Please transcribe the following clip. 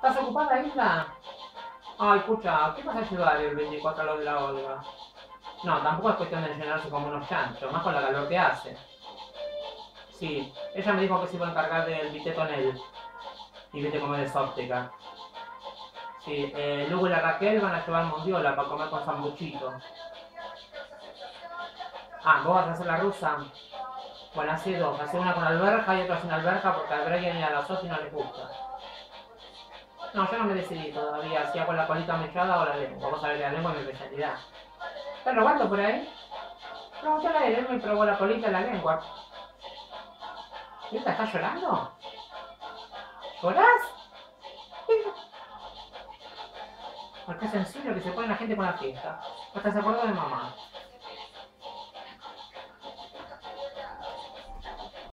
¿Estás ocupada, Isla? Ay, escucha, ¿qué vas a ayudar el 24 a lo de la Olga? No, tampoco es cuestión de llenarse como unos chanchos, más con la calor que hace. Sí, ella me dijo que se iba a encargar del bitetonel. Y viste cómo es óptica. Sí, Lugo y la Raquel van a llevar mondiola para comer con sanguchito. Ah, ¿vos vas a hacer la rusa? Bueno, hace dos. Hace una con alberja y otra sin alberja porque a Brian y a la Sofi no les gusta. No, yo no me decidí todavía si hago la colita mechada o la lengua. Vos sabés que la lengua es mi especialidad. ¿Estás robando por ahí? Pregúntale a él, me probó la colita y la lengua. ¿Esta está llorando? ¿Llorás? Porque es sencillo que se pone la gente con la fiesta. Hasta se acordó de mamá.